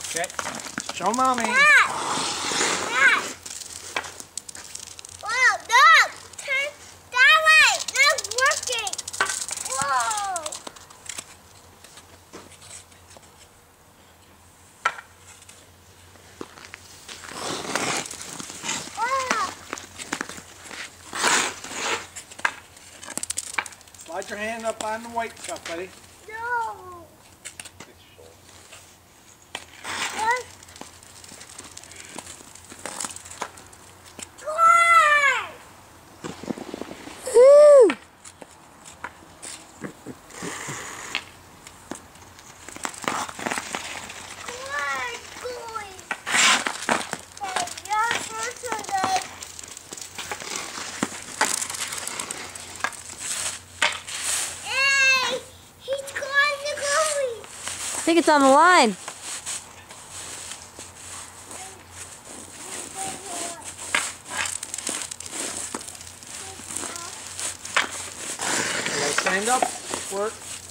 Okay. Show mommy. Dad! Dad! Whoa, no! Turn that way! Not working! Whoa! Ah. Slide your hand up on the white stuff, buddy. No! What? Corn! Woo! I think it's on the line. Did I stand up? Work.